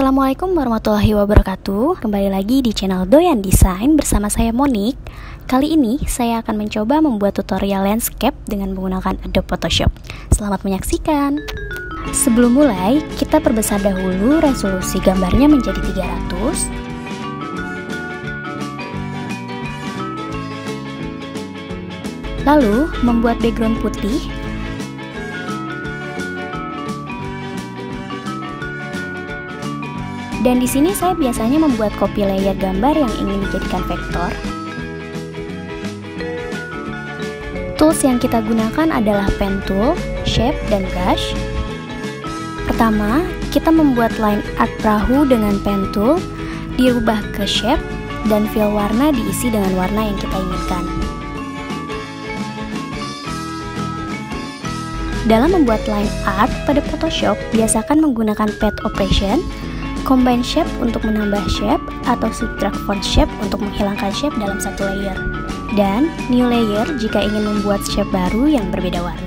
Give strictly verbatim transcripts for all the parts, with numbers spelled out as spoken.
Assalamualaikum warahmatullahi wabarakatuh. Kembali lagi di channel Doyan Desain bersama saya Monik. Kali ini saya akan mencoba membuat tutorial landscape dengan menggunakan Adobe Photoshop. Selamat menyaksikan. Sebelum mulai, kita perbesar dahulu resolusi gambarnya menjadi tiga ratus. Lalu, membuat background putih. Dan di sini saya biasanya membuat copy layer gambar yang ingin dijadikan vektor. Tools yang kita gunakan adalah pen tool, shape, dan brush. Pertama, kita membuat line art perahu dengan pen tool, dirubah ke shape, dan fill warna diisi dengan warna yang kita inginkan. Dalam membuat line art pada Photoshop, biasakan menggunakan pad operation, combine shape untuk menambah shape, atau subtract font shape untuk menghilangkan shape dalam satu layer, dan new layer jika ingin membuat shape baru yang berbeda warna.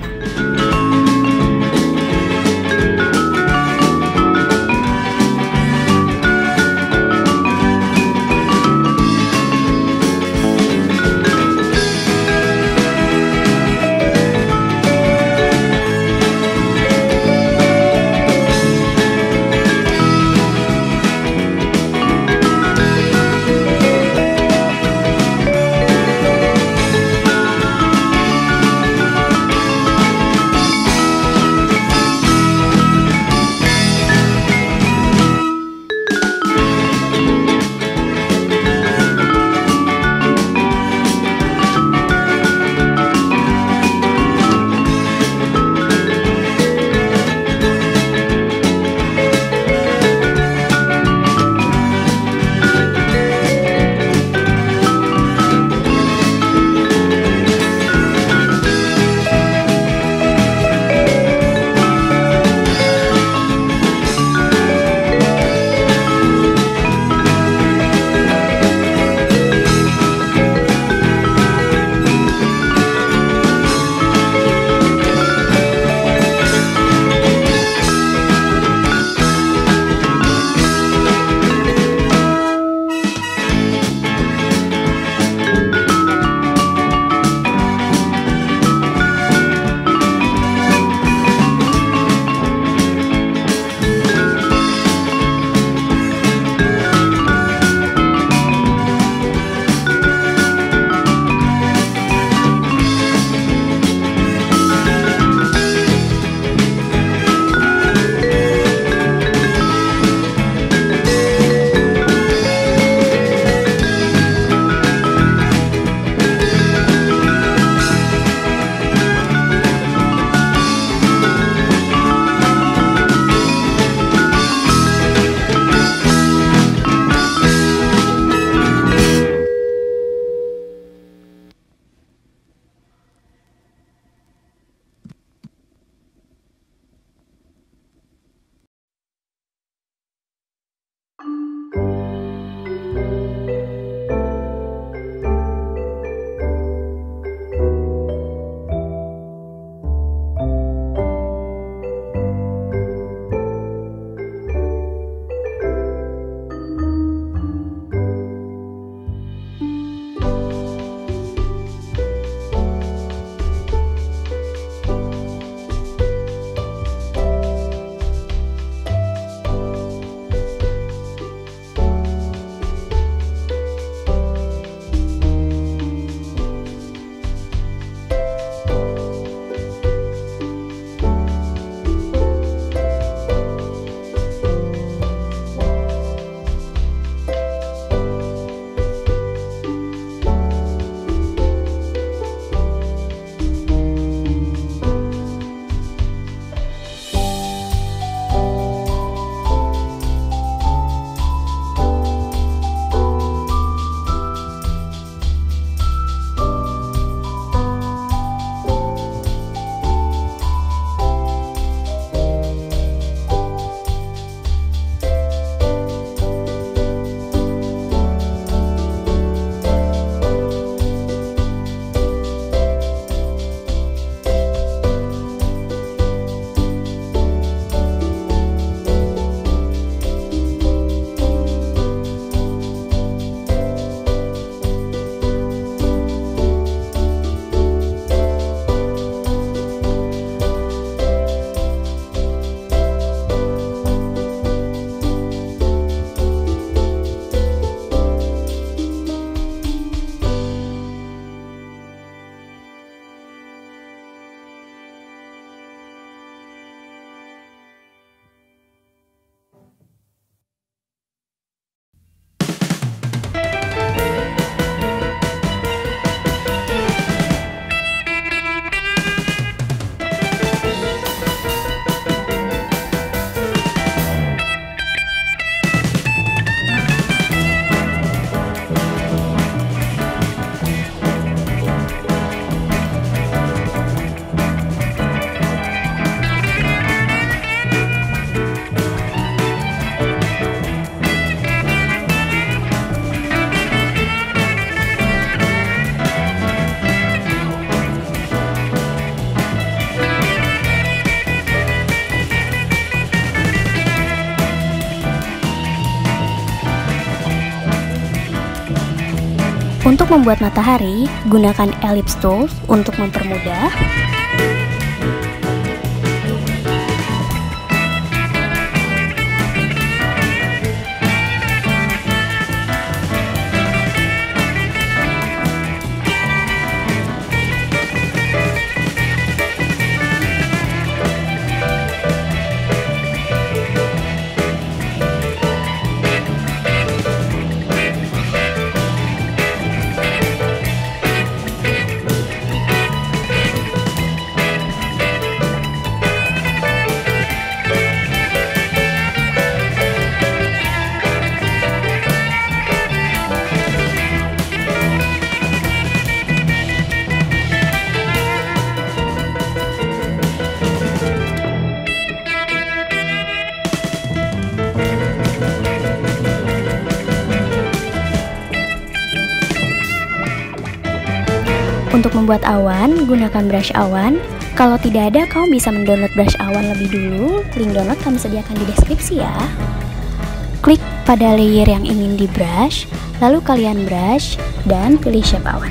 Untuk membuat matahari, gunakan ellipse tool untuk mempermudah. Untuk membuat awan, gunakan brush awan. Kalau tidak ada, kamu bisa mendownload brush awan lebih dulu. Link download kami sediakan di deskripsi ya. Klik pada layer yang ingin di brush, lalu kalian brush dan pilih shape awan.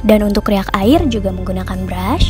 Dan untuk riak air juga menggunakan brush.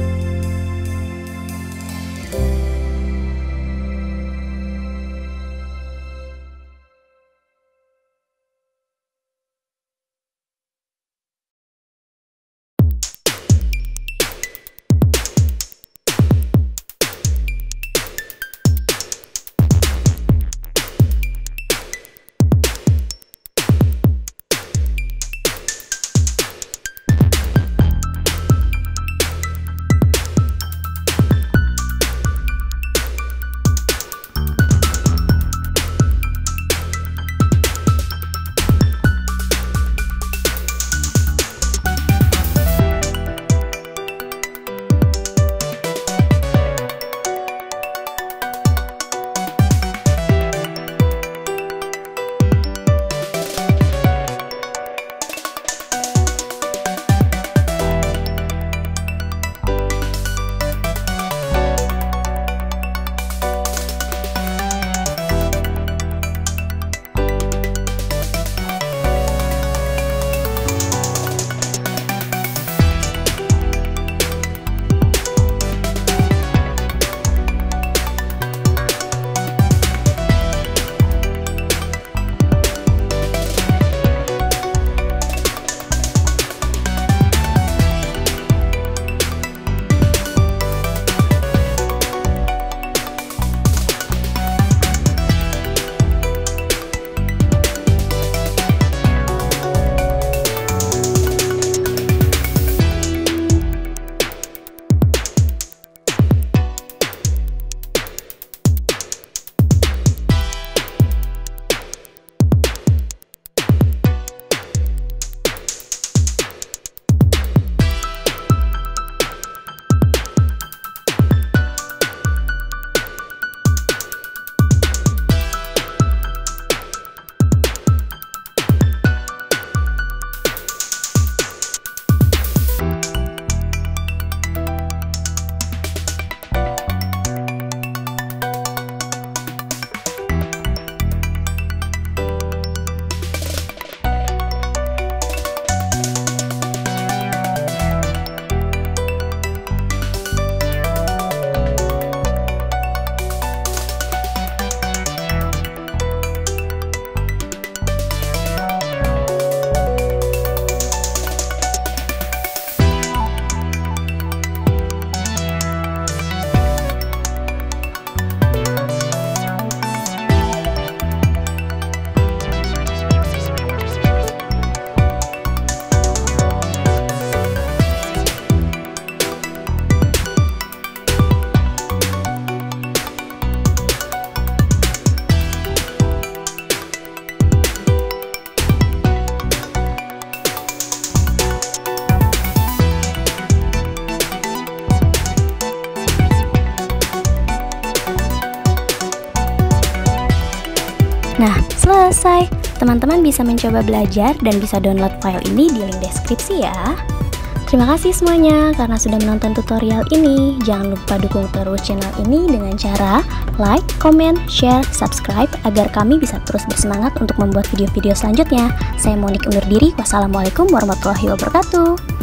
Nah, selesai. Teman-teman bisa mencoba belajar dan bisa download file ini di link deskripsi ya. Terima kasih semuanya karena sudah menonton tutorial ini. Jangan lupa dukung terus channel ini dengan cara like, comment, share, subscribe agar kami bisa terus bersemangat untuk membuat video-video selanjutnya. Saya Monik undur diri. Wassalamualaikum warahmatullahi wabarakatuh.